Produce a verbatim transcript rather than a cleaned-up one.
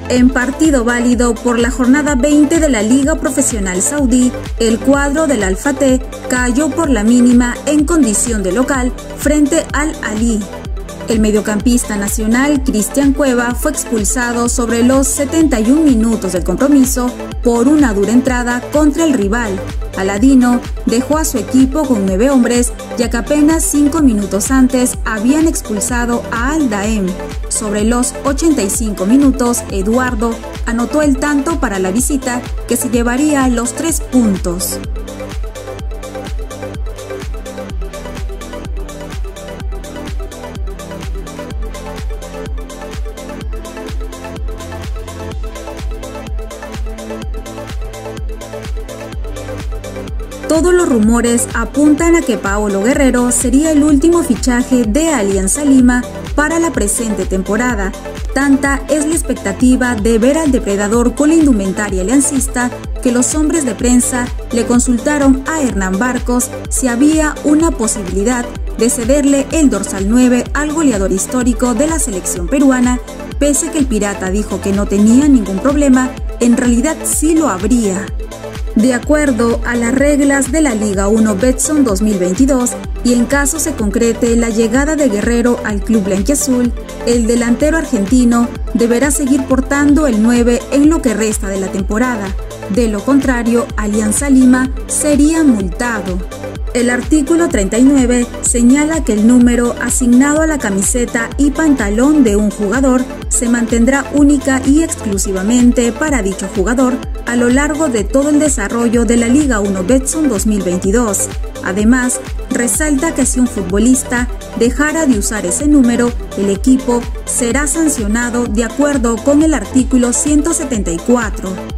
En partido válido por la jornada veinte de la Liga Profesional Saudí, el cuadro del Al-Fateh cayó por la mínima en condición de local frente al Al-Ahly. El mediocampista nacional Cristian Cueva fue expulsado sobre los setenta y un minutos del compromiso por una dura entrada contra el rival. Aladino dejó a su equipo con nueve hombres, ya que apenas cinco minutos antes habían expulsado a Al-Daem. Sobre los ochenta y cinco minutos, Eduardo anotó el tanto para la visita, que se llevaría los tres puntos. Todos los rumores apuntan a que Paolo Guerrero sería el último fichaje de Alianza Lima para la presente temporada. Tanta es la expectativa de ver al depredador con la indumentaria aliancista que los hombres de prensa le consultaron a Hernán Barcos si había una posibilidad de cederle el dorsal nueve al goleador histórico de la selección peruana. Pese a que el Pirata dijo que no tenía ningún problema, en realidad sí lo habría. De acuerdo a las reglas de la Liga uno Betson dos mil veintidós, y en caso se concrete la llegada de Guerrero al club blanquiazul, el delantero argentino deberá seguir portando el nueve en lo que resta de la temporada. De lo contrario, Alianza Lima sería multado. El artículo treinta y nueve señala que el número asignado a la camiseta y pantalón de un jugador se mantendrá única y exclusivamente para dicho jugador a lo largo de todo el desarrollo de la Liga uno Betson dos mil veintidós. Además, resalta que si un futbolista dejara de usar ese número, el equipo será sancionado de acuerdo con el artículo ciento setenta y cuatro.